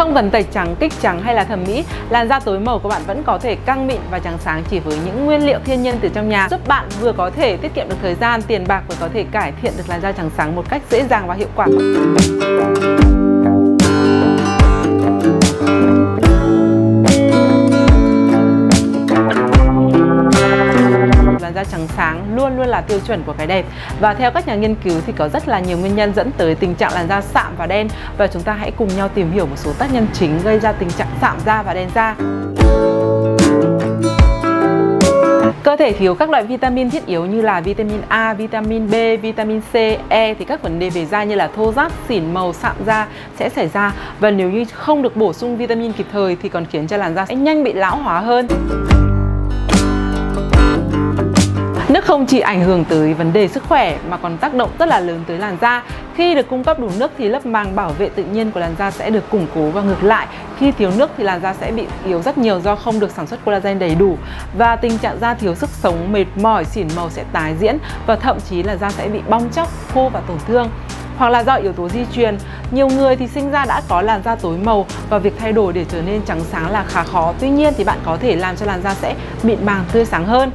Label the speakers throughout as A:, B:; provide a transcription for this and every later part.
A: Không cần tẩy trắng, kích trắng hay là thẩm mỹ, làn da tối màu của bạn vẫn có thể căng mịn và trắng sáng chỉ với những nguyên liệu thiên nhiên từ trong nhà, giúp bạn vừa có thể tiết kiệm được thời gian, tiền bạc, vừa có thể cải thiện được làn da trắng sáng một cách dễ dàng và hiệu quả. Làn da trắng sáng luôn luôn là tiêu chuẩn của cái đẹp, và theo các nhà nghiên cứu thì có rất là nhiều nguyên nhân dẫn tới tình trạng làn da sạm và đen, và chúng ta hãy cùng nhau tìm hiểu một số tác nhân chính gây ra tình trạng sạm da và đen da. Cơ thể thiếu các loại vitamin thiết yếu như là vitamin A, vitamin B, vitamin C, E thì các vấn đề về da như là thô ráp, xỉn màu, sạm da sẽ xảy ra, và nếu như không được bổ sung vitamin kịp thời thì còn khiến cho làn da sẽ nhanh bị lão hóa hơn. Nước không chỉ ảnh hưởng tới vấn đề sức khỏe mà còn tác động rất là lớn tới làn da. Khi được cung cấp đủ nước thì lớp màng bảo vệ tự nhiên của làn da sẽ được củng cố, và ngược lại, khi thiếu nước thì làn da sẽ bị yếu rất nhiều do không được sản xuất collagen đầy đủ, và tình trạng da thiếu sức sống, mệt mỏi, xỉn màu sẽ tái diễn, và thậm chí là da sẽ bị bong tróc, khô và tổn thương. Hoặc là do yếu tố di truyền, nhiều người thì sinh ra đã có làn da tối màu và việc thay đổi để trở nên trắng sáng là khá khó. Tuy nhiên thì bạn có thể làm cho làn da sẽ mịn màng, tươi sáng hơn.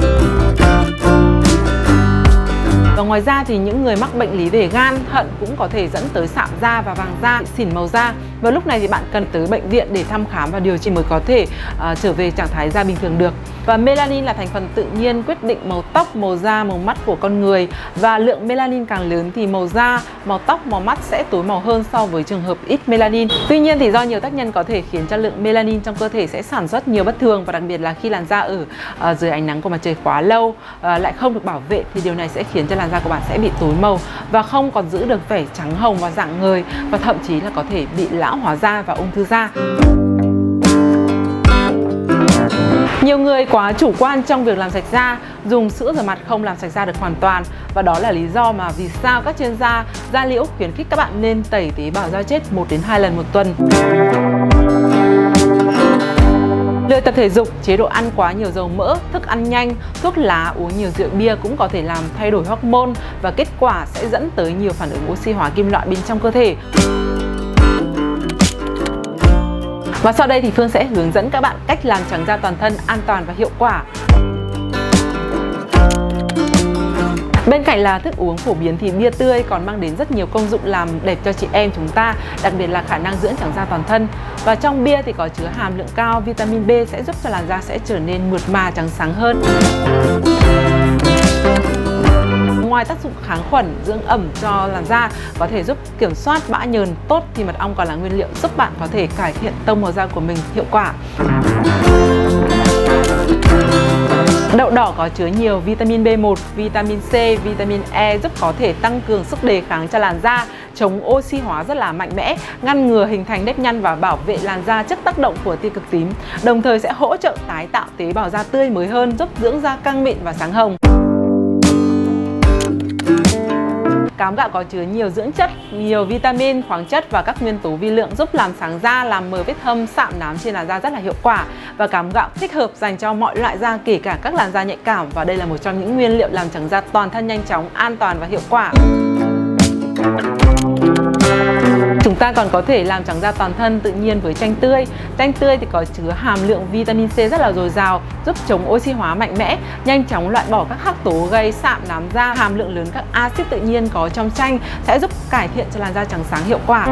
A: Và ngoài ra thì những người mắc bệnh lý về gan, thận cũng có thể dẫn tới sạm da và vàng da, xỉn màu da. Và lúc này thì bạn cần tới bệnh viện để thăm khám và điều trị mới có thể trở về trạng thái da bình thường được. Và melanin là thành phần tự nhiên quyết định màu tóc, màu da, màu mắt của con người. Và lượng melanin càng lớn thì màu da, màu tóc, màu mắt sẽ tối màu hơn so với trường hợp ít melanin. Tuy nhiên thì do nhiều tác nhân có thể khiến cho lượng melanin trong cơ thể sẽ sản xuất nhiều bất thường, và đặc biệt là khi làn da ở dưới ánh nắng của mặt trời quá lâu lại không được bảo vệ thì điều này sẽ khiến cho làn da của bạn sẽ bị tối màu và không còn giữ được vẻ trắng hồng và rạng ngời, và thậm chí là có thể bị lão hóa da và ung thư da. Nhiều người quá chủ quan trong việc làm sạch da, dùng sữa rửa mặt không làm sạch da được hoàn toàn, và đó là lý do mà vì sao các chuyên gia da liễu khuyến khích các bạn nên tẩy tế bào da chết 1 đến 2 lần một tuần. Lười tập thể dục, chế độ ăn quá nhiều dầu mỡ, thức ăn nhanh, thuốc lá, uống nhiều rượu bia cũng có thể làm thay đổi hormone, và kết quả sẽ dẫn tới nhiều phản ứng oxy hóa kim loại bên trong cơ thể. Và sau đây thì Phương sẽ hướng dẫn các bạn cách làm trắng da toàn thân an toàn và hiệu quả. Bên cạnh là thức uống phổ biến thì bia tươi còn mang đến rất nhiều công dụng làm đẹp cho chị em chúng ta, đặc biệt là khả năng dưỡng trắng da toàn thân. Và trong bia thì có chứa hàm lượng cao vitamin B sẽ giúp cho làn da sẽ trở nên mượt mà, trắng sáng hơn. Ngoài tác dụng kháng khuẩn, dưỡng ẩm cho làn da, có thể giúp kiểm soát bã nhờn tốt thì mật ong còn là nguyên liệu giúp bạn có thể cải thiện tông màu da của mình hiệu quả. Đậu đỏ có chứa nhiều vitamin B1, vitamin C, vitamin E giúp có thể tăng cường sức đề kháng cho làn da, chống oxy hóa rất là mạnh mẽ, ngăn ngừa hình thành nếp nhăn và bảo vệ làn da trước tác động của tia cực tím. Đồng thời sẽ hỗ trợ tái tạo tế bào da tươi mới hơn, giúp dưỡng da căng mịn và sáng hồng. Cám gạo có chứa nhiều dưỡng chất, nhiều vitamin, khoáng chất và các nguyên tố vi lượng giúp làm sáng da, làm mờ vết thâm, sạm nám trên làn da rất là hiệu quả. Và cám gạo thích hợp dành cho mọi loại da, kể cả các làn da nhạy cảm, và đây là một trong những nguyên liệu làm trắng da toàn thân nhanh chóng, an toàn và hiệu quả. Chúng ta còn có thể làm trắng da toàn thân tự nhiên với chanh tươi. Chanh tươi thì có chứa hàm lượng vitamin C rất là dồi dào, giúp chống oxy hóa mạnh mẽ, nhanh chóng loại bỏ các hắc tố gây sạm nám da. Hàm lượng lớn các axit tự nhiên có trong chanh sẽ giúp cải thiện cho làn da trắng sáng hiệu quả.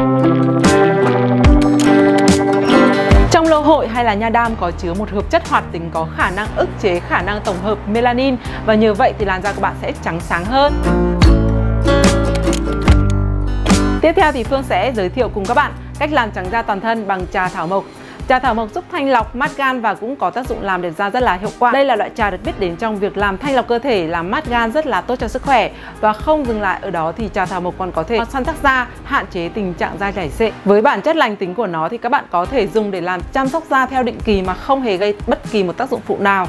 A: Trong lô hội hay là nha đam có chứa một hợp chất hoạt tính có khả năng ức chế khả năng tổng hợp melanin, và nhờ vậy thì làn da của bạn sẽ trắng sáng hơn. Tiếp theo thì Phương sẽ giới thiệu cùng các bạn cách làm trắng da toàn thân bằng trà thảo mộc. Trà thảo mộc giúp thanh lọc, mát gan và cũng có tác dụng làm đẹp da rất là hiệu quả. Đây là loại trà được biết đến trong việc làm thanh lọc cơ thể, làm mát gan rất là tốt cho sức khỏe. Và không dừng lại ở đó thì trà thảo mộc còn có thể săn chắc da, hạn chế tình trạng da chảy xệ. Với bản chất lành tính của nó thì các bạn có thể dùng để làm chăm sóc da theo định kỳ mà không hề gây bất kỳ một tác dụng phụ nào.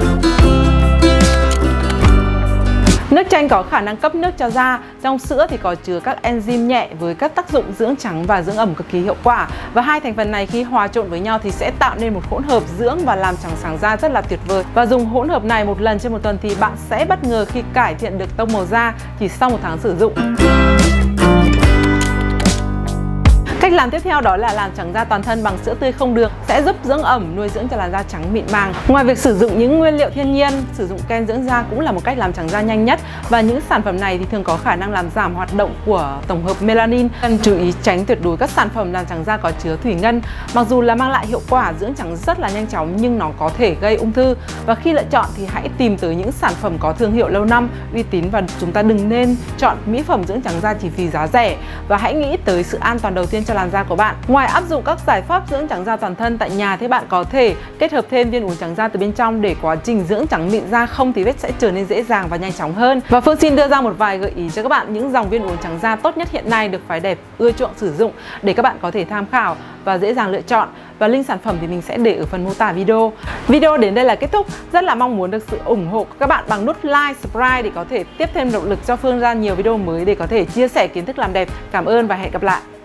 A: Nước chanh có khả năng cấp nước cho da. Trong sữa thì có chứa các enzyme nhẹ với các tác dụng dưỡng trắng và dưỡng ẩm cực kỳ hiệu quả. Và hai thành phần này khi hòa trộn với nhau thì sẽ tạo nên một hỗn hợp dưỡng và làm trắng sáng da rất là tuyệt vời. Và dùng hỗn hợp này một lần trên một tuần thì bạn sẽ bất ngờ khi cải thiện được tông màu da chỉ sau 1 tháng sử dụng. Cách làm tiếp theo đó là làm trắng da toàn thân bằng sữa tươi không đường, sẽ giúp dưỡng ẩm, nuôi dưỡng cho làn da trắng mịn màng. Ngoài việc sử dụng những nguyên liệu thiên nhiên, sử dụng kem dưỡng da cũng là một cách làm trắng da nhanh nhất, và những sản phẩm này thì thường có khả năng làm giảm hoạt động của tổng hợp melanin. Cần chú ý tránh tuyệt đối các sản phẩm làm trắng da có chứa thủy ngân. Mặc dù là mang lại hiệu quả dưỡng trắng rất là nhanh chóng nhưng nó có thể gây ung thư, và khi lựa chọn thì hãy tìm tới những sản phẩm có thương hiệu lâu năm, uy tín, và chúng ta đừng nên chọn mỹ phẩm dưỡng trắng da chỉ vì giá rẻ, và hãy nghĩ tới sự an toàn đầu tiên cho làn da của bạn. Ngoài áp dụng các giải pháp dưỡng trắng da toàn thân tại nhà thì bạn có thể kết hợp thêm viên uốn trắng da từ bên trong để quá trình dưỡng trắng mịn da không tì vết sẽ trở nên dễ dàng và nhanh chóng hơn. Và Phương xin đưa ra một vài gợi ý cho các bạn những dòng viên uốn trắng da tốt nhất hiện nay được phái đẹp ưa chuộng sử dụng để các bạn có thể tham khảo và dễ dàng lựa chọn. Và link sản phẩm thì mình sẽ để ở phần mô tả video. Video đến đây là kết thúc. Rất là mong muốn được sự ủng hộ của các bạn bằng nút like, subscribe để có thể tiếp thêm động lực cho Phương ra nhiều video mới để có thể chia sẻ kiến thức làm đẹp. Cảm ơn và hẹn gặp lại.